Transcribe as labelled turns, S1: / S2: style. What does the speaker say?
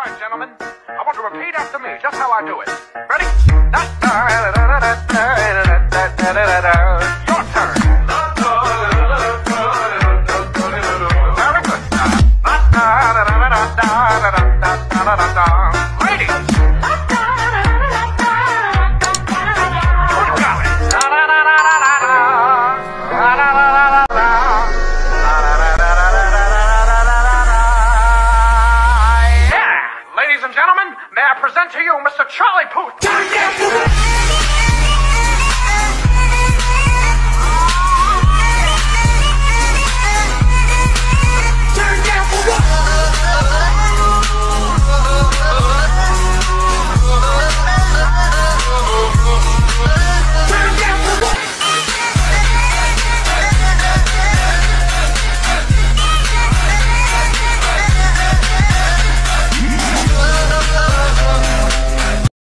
S1: right, gentlemen. I want to repeat after me, just how I do it. Ready? Your turn. Very good. Ladies. Ladies and gentlemen, may I present to you Mr. Charlie Puth.